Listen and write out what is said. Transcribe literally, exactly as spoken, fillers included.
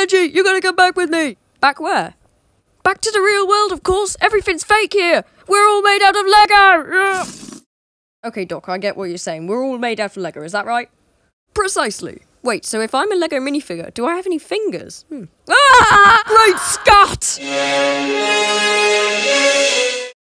Benji, you gotta come back with me. Back where? Back to the real world, of course. Everything's fake here. We're all made out of Lego. Okay, Doc, I get what you're saying. We're all made out of Lego, is that right? Precisely. Wait, so if I'm a Lego minifigure, do I have any fingers? Hmm. Ah! Great Scott!